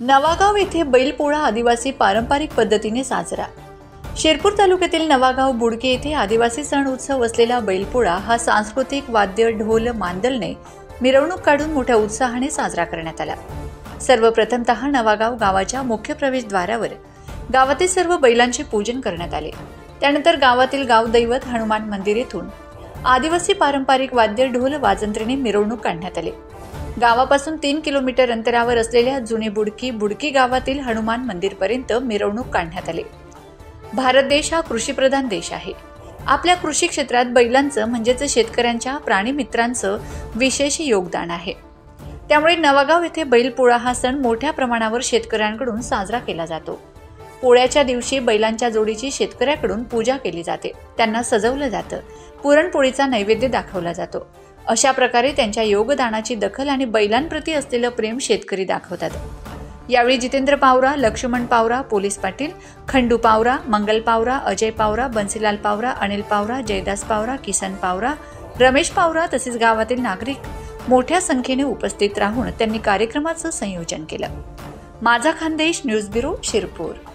नवागाव येथे बैलपोळा आदिवासी पारंपरिक पद्धतीने साजरा। शिरपूर तालुक्यातील नवागाव बुडके येथे आदिवासी सण उत्सव असलेला बैलपोळा हा सांस्कृतिक वाद्य ढोल मांदलने मिरवणूक काढून मोठ्या उत्साहाने साजरा करण्यात आला। सर्वप्रथमतः नवागाव गावाच्या मुख्य प्रवेशद्वारावर गावातील सर्व बैलांचे पूजन करण्यात आले। त्यानंतर गावातील गावदैवत हनुमान मंदिर येथून आदिवासी पारंपरिक वाद्य ढोल वाजंत्रीने मिरवणूक काढण्यात आली। गावापासून 3 किलोमीटर अंतरावर असलेल्या जुने बुडकी गावातील हनुमान मंदिरपर्यंत मिरवणूक काढण्यात आली। भारत देश हा कृषीप्रधान देश आहे। आपल्या कृषी क्षेत्रात बैलांचं म्हणजेच शेतकऱ्यांच्या प्राणी मित्रांचं विशेष योगदान आहे। त्यामुळे नवागाव येथे बैलपोळा हा सण मोठ्या प्रमाणावर शेतकऱ्यांकडून साजरा केला जातो। पोळ्याच्या दिवशी बैलांच्या जोडीची शेतकऱ्याकडून पूजा केली जाते, त्यांना सजवलं जातं, पुरणपोळीचा नैवेद्य दाखवला जातो। अशा प्रकारे त्यांच्या योगदानाची दखल आणि बैलांप्रती असलेलं प्रेम शेतकरी दाखवतात। यावेळी जितेंद्र पावरा, लक्ष्मण पावरा, पोलीस पाटील, खंडू पावरा, मंगल पावरा, अजय पावरा, बन्सीलाल पावरा, अनिल पावरा, जयदास पावरा, किसन पावरा, रमेश पावरा तसेच गावातील नागरिक मोठ्या संख्येने उपस्थित राहून त्यांनी कार्यक्रमाचं संयोजन केलं। माझा खानदेश न्यूज ब्युरो, शिरपूर।